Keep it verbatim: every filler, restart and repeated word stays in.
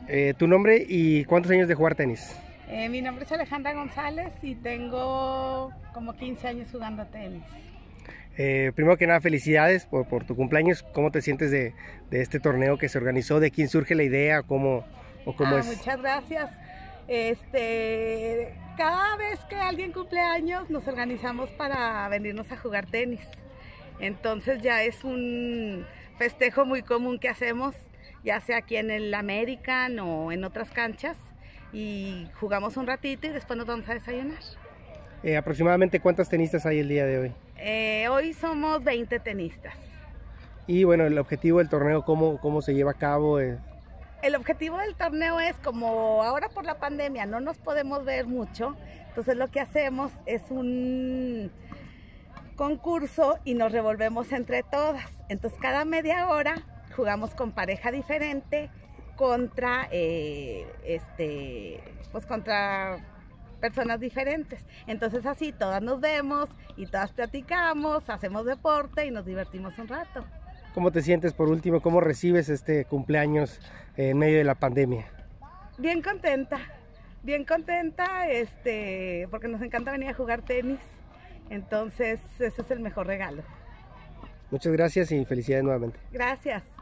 Eh, ¿Tu nombre y cuántos años de jugar tenis? Eh, mi nombre es Alejandra González y tengo como quince años jugando tenis. Eh, primero que nada, felicidades por, por tu cumpleaños. ¿Cómo te sientes de, de este torneo que se organizó? ¿De quién surge la idea? ¿Cómo, o cómo ah, es? Muchas gracias. Este, cada vez que alguien cumple años nos organizamos para venirnos a jugar tenis. Entonces ya es un festejo muy común que hacemos, ya sea aquí en el American o en otras canchas, y jugamos un ratito y después nos vamos a desayunar. Eh, ¿Aproximadamente cuántas tenistas hay el día de hoy? Eh, hoy somos veinte tenistas. Y bueno, el objetivo del torneo, ¿cómo, cómo se lleva a cabo? Eh, El objetivo del torneo es, como ahora por la pandemia no nos podemos ver mucho, entonces lo que hacemos es un concurso y nos revolvemos entre todas. Entonces cada media hora jugamos con pareja diferente contra, eh, este, pues contra personas diferentes. Entonces así todas nos vemos y todas platicamos, hacemos deporte y nos divertimos un rato. ¿Cómo te sientes por último? ¿Cómo recibes este cumpleaños en medio de la pandemia? Bien contenta, bien contenta, este, porque nos encanta venir a jugar tenis. Entonces ese es el mejor regalo. Muchas gracias y felicidades nuevamente. Gracias.